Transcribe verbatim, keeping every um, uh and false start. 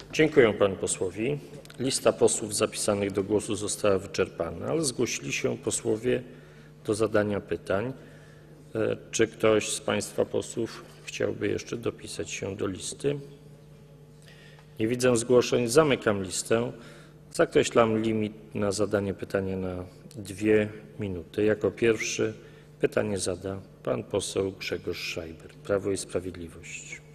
Dziękuję panu posłowi. Lista posłów zapisanych do głosu została wyczerpana, ale zgłosili się posłowie do zadania pytań. Czy ktoś z państwa posłów chciałby jeszcze dopisać się do listy? Nie widzę zgłoszeń. Zamykam listę. Zakreślam limit na zadanie pytania na dwie minuty. Jako pierwszy pytanie zada pan poseł Grzegorz Schreiber, Prawo i Sprawiedliwość.